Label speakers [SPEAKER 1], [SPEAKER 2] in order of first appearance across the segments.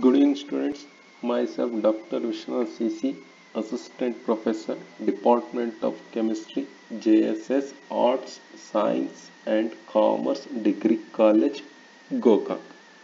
[SPEAKER 1] Good evening, students. Myself, Dr. Vishnu CC, Assistant Professor, Department of Chemistry, JSS Arts, Science and Commerce Degree College, Gokak.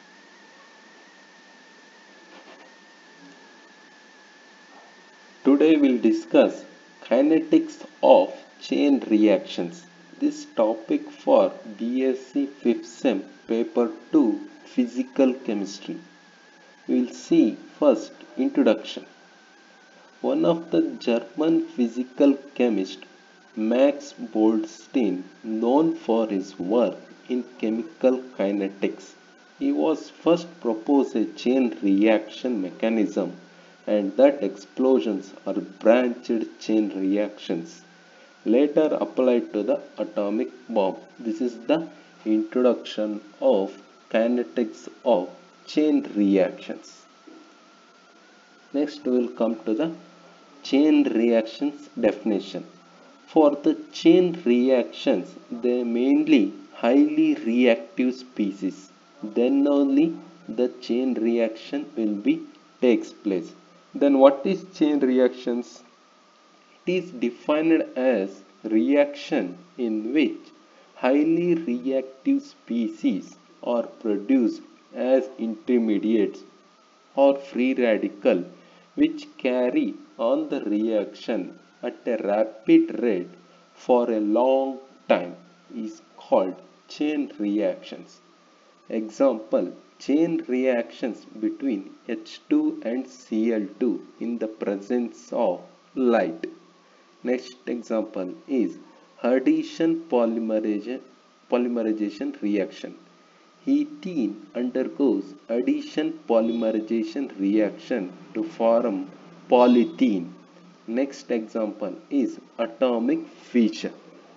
[SPEAKER 1] Today we'll discuss kinetics of chain reactions. This topic for BSc 5th Sem, Paper 2, Physical Chemistry. We'll see first introduction. One of the German physical chemist, Max Goldstein, known for his work in chemical kinetics. He was first proposed a chain reaction mechanism and that explosions or branched chain reactions later applied to the atomic bomb. This is the introduction of kinetics of chain reactions. Next we will come to the chain reactions definition. For the chain reactions, they are mainly highly reactive species. Then only the chain reaction will be takes place. Then what is chain reactions? It is defined as reaction in which highly reactive species are produced as intermediates or free radical which carry on the reaction at a rapid rate for a long time is called chain reactions. Example, chain reactions between H2 and Cl2 in the presence of light. Next example is addition polymerization reaction. Ethene undergoes addition polymerization reaction to form polythene. Next example is atomic fission.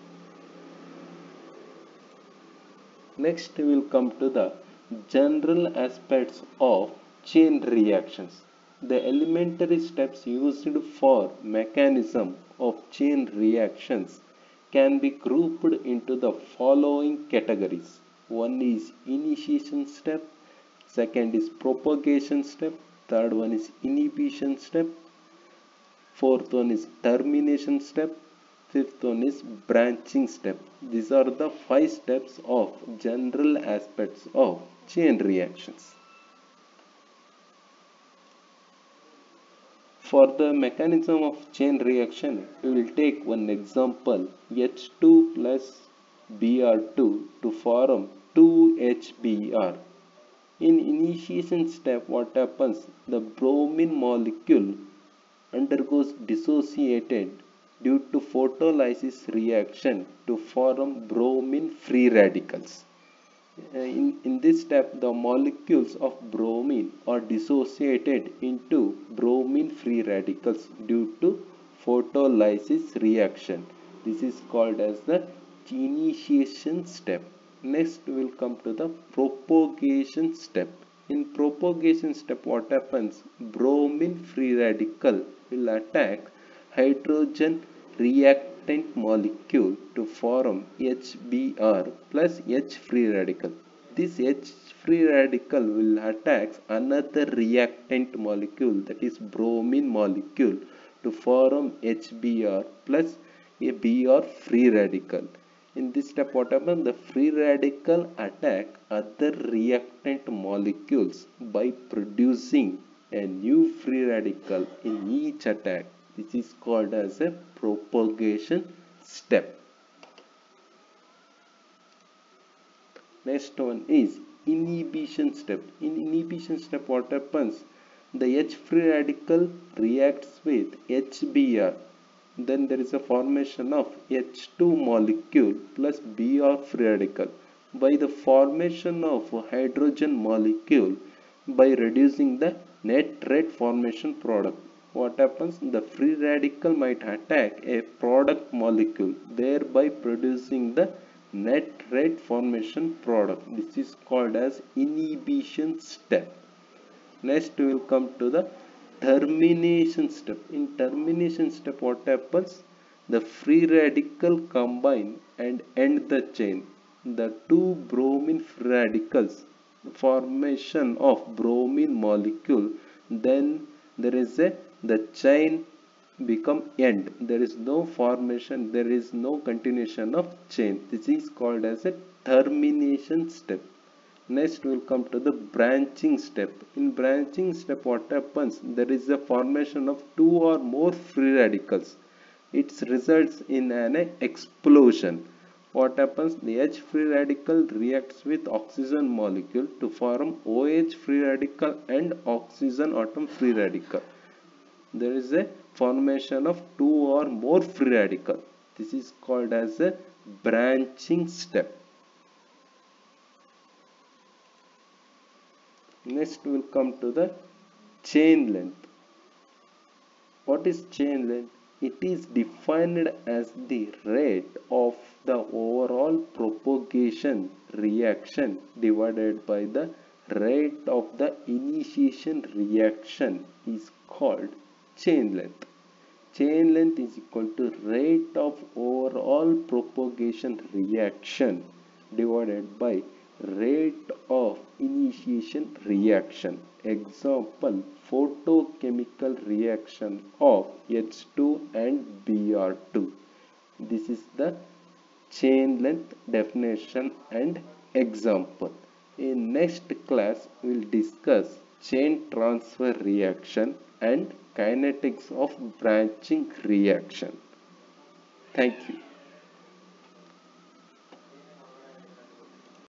[SPEAKER 1] Next we will come to the general aspects of chain reactions. The elementary steps used for mechanism of chain reactions can be grouped into the following categories. One is initiation step, second is propagation step, third one is inhibition step, fourth one is termination step, fifth one is branching step. These are the 5 steps of general aspects of chain reactions. For the mechanism of chain reaction, we will take one example H2 plus Br2 to form 2HBr. In initiation step, what happens? The bromine molecule undergoes dissociated due to photolysis reaction to form bromine free radicals. In this step, the molecules of bromine are dissociated into bromine free radicals due to photolysis reaction. This is called as the initiation step. Next, we will come to the propagation step. In propagation step, what happens? Bromine free radical will attack hydrogen reactant molecule to form HBr plus H free radical. This H free radical will attack another reactant molecule, that is bromine molecule, to form HBr plus a Br free radical. In this step, what happens? The free radical attack other reactant molecules by producing a new free radical in each attack. This is called as a propagation step. Next one is inhibition step. In inhibition step, what happens? The H free radical reacts with HBr. Then there is a formation of H2 molecule plus Br free radical. By the formation of hydrogen molecule, by reducing the net rate formation product, what happens? The free radical might attack a product molecule, thereby producing the net rate formation product. This is called as inhibition step. Next we will come to the termination step. In termination step, what happens? The free radical combine and end the chain. The two bromine free radicals formation of bromine molecule, then there is a the chain become end. There is no formation, there is no continuation of chain. This is called as a termination step. Next we will come to the branching step. In branching step, what happens? There is a formation of two or more free radicals. It results in an explosion. What happens? The H free radical reacts with oxygen molecule to form OH free radical and oxygen atom free radical. There is a formation of two or more free radical. This is called as a branching step. Next we will come to the chain length. What is chain length? It is defined as the rate of the overall propagation reaction divided by the rate of the initiation reaction is called chain length. Chain length is equal to rate of overall propagation reaction divided by rate of initiation reaction. Example, photochemical reaction of H2 and Br2. This is the chain length definition and example. In next class, we will discuss chain transfer reaction and kinetics of branching reaction. Thank you.